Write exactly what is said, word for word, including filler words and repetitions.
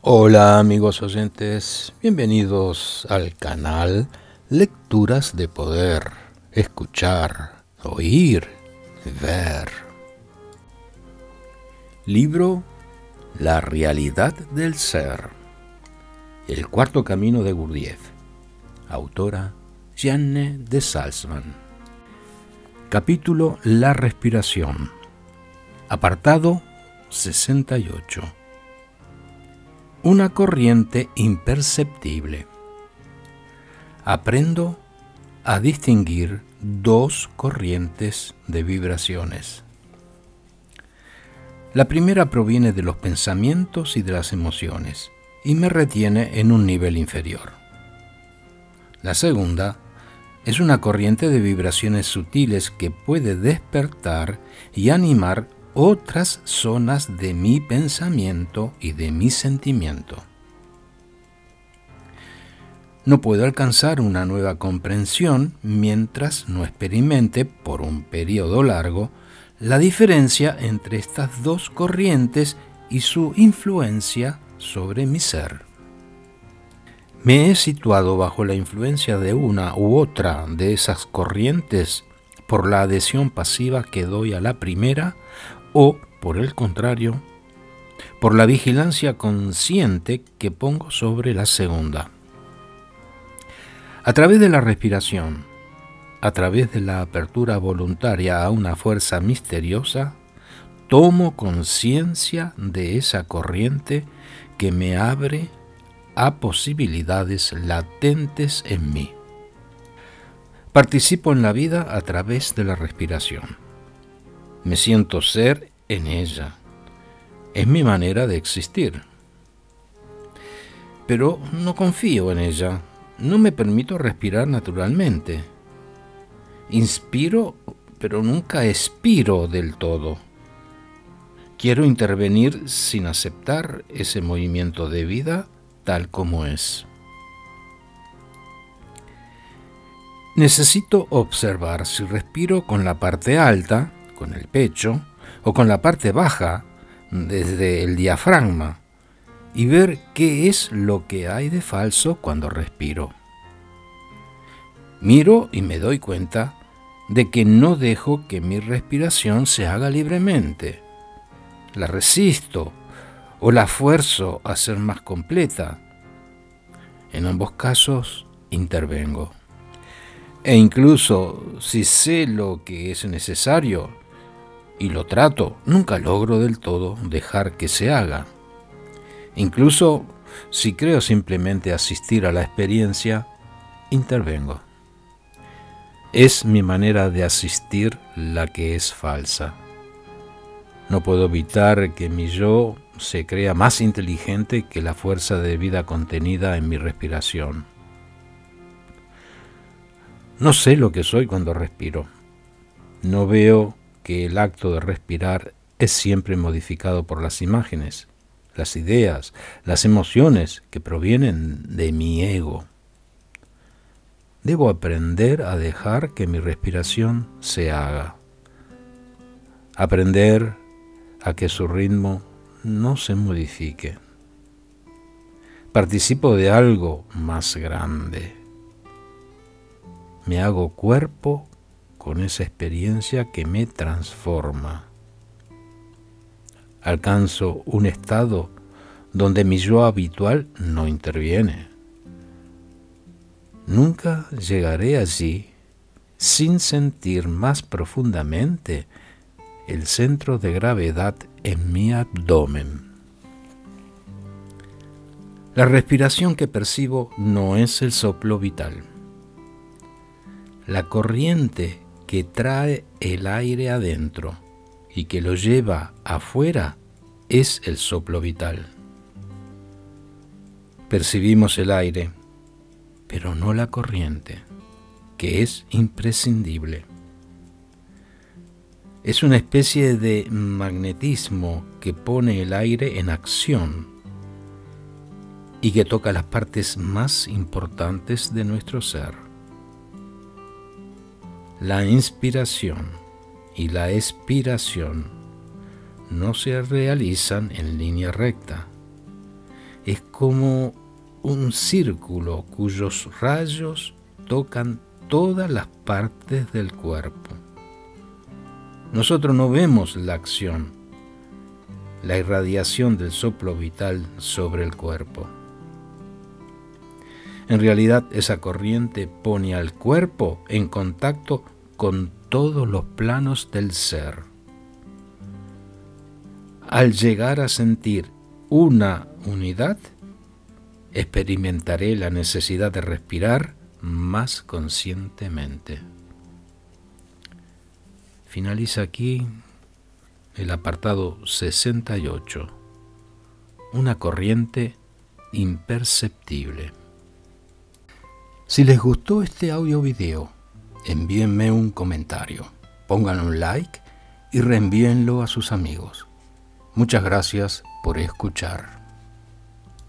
Hola amigos oyentes, bienvenidos al canal Lecturas de Poder, escuchar, oír, ver. Libro La realidad del ser, el cuarto camino de Gurdjieff, autora Jeanne de Salzman. Capítulo La respiración, apartado sesenta y ocho. Una corriente imperceptible. Aprendo a distinguir dos corrientes de vibraciones. La primera proviene de los pensamientos y de las emociones y me retiene en un nivel inferior. La segunda es una corriente de vibraciones sutiles que puede despertar y animar otras zonas de mi pensamiento y de mi sentimiento. No puedo alcanzar una nueva comprensión mientras no experimente por un periodo largo la diferencia entre estas dos corrientes y su influencia sobre mi ser. Me he situado bajo la influencia de una u otra de esas corrientes por la adhesión pasiva que doy a la primera o, por el contrario, por la vigilancia consciente que pongo sobre la segunda. A través de la respiración, a través de la apertura voluntaria a una fuerza misteriosa, tomo conciencia de esa corriente que me abre a posibilidades latentes en mí. Participo en la vida a través de la respiración. Me siento ser en ella. Es mi manera de existir. Pero no confío en ella. No me permito respirar naturalmente. Inspiro, pero nunca expiro del todo. Quiero intervenir sin aceptar ese movimiento de vida tal como es. Necesito observar si respiro con la parte alta, con el pecho, o con la parte baja, desde el diafragma, y ver qué es lo que hay de falso cuando respiro. Miro y me doy cuenta de que no dejo que mi respiración se haga libremente. La resisto o la fuerzo a ser más completa. En ambos casos intervengo. E incluso si sé lo que es necesario y lo trato, nunca logro del todo dejar que se haga. Incluso si creo simplemente asistir a la experiencia, intervengo. Es mi manera de asistir la que es falsa. No puedo evitar que mi yo se crea más inteligente que la fuerza de vida contenida en mi respiración. No sé lo que soy cuando respiro. No veo que el acto de respirar es siempre modificado por las imágenes, las ideas, las emociones que provienen de mi ego. Debo aprender a dejar que mi respiración se haga. Aprender a que su ritmo no se modifique. Participo de algo más grande. Me hago cuerpo con esa experiencia que me transforma. Alcanzo un estado donde mi yo habitual no interviene. Nunca llegaré allí sin sentir más profundamente el centro de gravedad en mi abdomen. La respiración que percibo no es el soplo vital. La corriente que trae el aire adentro y que lo lleva afuera es el soplo vital. Percibimos el aire, pero no la corriente, que es imprescindible. Es una especie de magnetismo que pone el aire en acción y que toca las partes más importantes de nuestro ser. La inspiración y la expiración no se realizan en línea recta es como un círculo cuyos rayos tocan todas las partes del cuerpo. Nosotros no vemos la acción, la irradiación del soplo vital sobre el cuerpo. En realidad, esa corriente pone al cuerpo en contacto con todos los planos del ser. Al llegar a sentir una unidad, experimentaré la necesidad de respirar más conscientemente. Finaliza aquí el apartado sesenta y ocho. Una corriente imperceptible. Si les gustó este audio video, envíenme un comentario, pongan un like y reenvíenlo a sus amigos. Muchas gracias por escuchar.